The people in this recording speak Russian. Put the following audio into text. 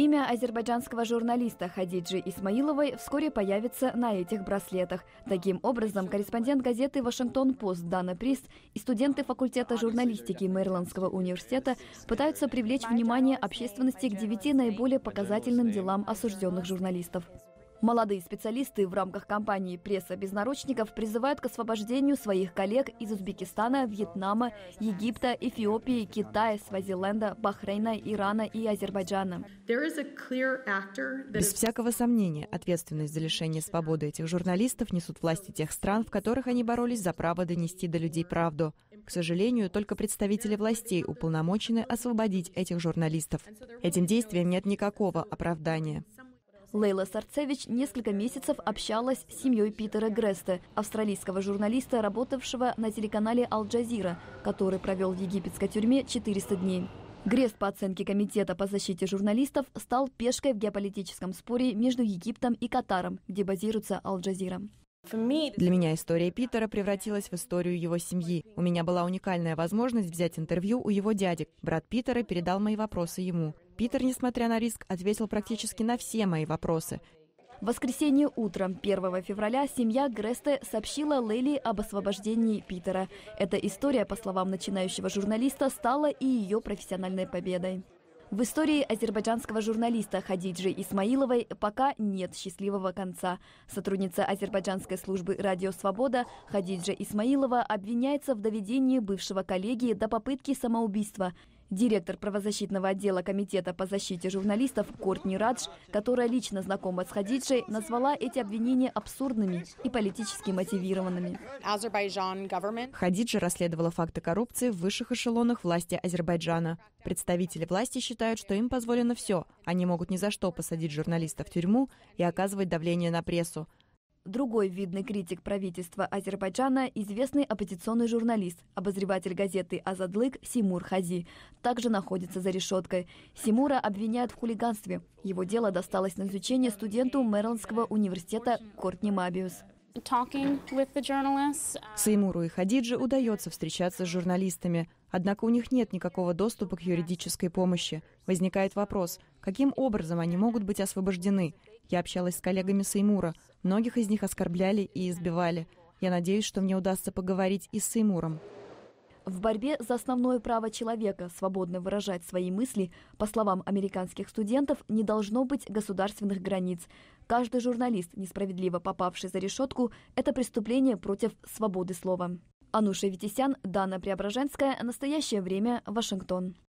Имя азербайджанского журналиста Хадиджи Исмаиловой вскоре появится на этих браслетах. Таким образом, корреспондент газеты «Вашингтон-Пост» Дана Прист и студенты факультета журналистики Мэрилендского университета пытаются привлечь внимание общественности к 9 наиболее показательным делам осужденных журналистов. Молодые специалисты в рамках кампании «Пресса без наручников» призывают к освобождению своих коллег из Узбекистана, Вьетнама, Египта, Эфиопии, Китая, Свазиленда, Бахрейна, Ирана и Азербайджана. Без всякого сомнения, ответственность за лишение свободы этих журналистов несут власти тех стран, в которых они боролись за право донести до людей правду. К сожалению, только представители властей уполномочены освободить этих журналистов. Этим действиям нет никакого оправдания. Лейла Сарцевич несколько месяцев общалась с семьей Питера Гресте, австралийского журналиста, работавшего на телеканале «Аль-Джазира», который провел в египетской тюрьме 400 дней. Грест, по оценке Комитета по защите журналистов, стал пешкой в геополитическом споре между Египтом и Катаром, где базируется «Аль-Джазира». Для меня история Питера превратилась в историю его семьи. У меня была уникальная возможность взять интервью у его дяди. Брат Питера передал мои вопросы ему. Питер, несмотря на риск, ответил практически на все мои вопросы. В воскресенье утром 1 февраля семья Гресте сообщила Лейли об освобождении Питера. Эта история, по словам начинающего журналиста, стала и ее профессиональной победой. В истории азербайджанского журналиста Хадиджи Исмаиловой пока нет счастливого конца. Сотрудница азербайджанской службы «Радио Свобода» Хадиджа Исмаилова обвиняется в доведении бывшего коллеги до попытки самоубийства. Директор правозащитного отдела Комитета по защите журналистов Кортни Радж, которая лично знакома с Хадиджей, назвала эти обвинения абсурдными и политически мотивированными. Хадиджа расследовала факты коррупции в высших эшелонах власти Азербайджана. Представители власти считают, что им позволено все. Они могут ни за что посадить журналиста в тюрьму и оказывать давление на прессу. Другой видный критик правительства Азербайджана – известный оппозиционный журналист, обозреватель газеты «Азадлык» Симур Хази, также находится за решеткой. Симура обвиняют в хулиганстве. Его дело досталось на изучение студенту Мэрилендского университета Кортни Мабиус. Сеймуру и Хадидже удается встречаться с журналистами, однако у них нет никакого доступа к юридической помощи. Возникает вопрос, каким образом они могут быть освобождены? Я общалась с коллегами Сеймура. Многих из них оскорбляли и избивали. Я надеюсь, что мне удастся поговорить и с Сеймуром. В борьбе за основное право человека свободно выражать свои мысли, по словам американских студентов, не должно быть государственных границ. Каждый журналист, несправедливо попавший за решетку, это преступление против свободы слова. Ануша Витисян, Дана Преображенская. Настоящее время. Вашингтон.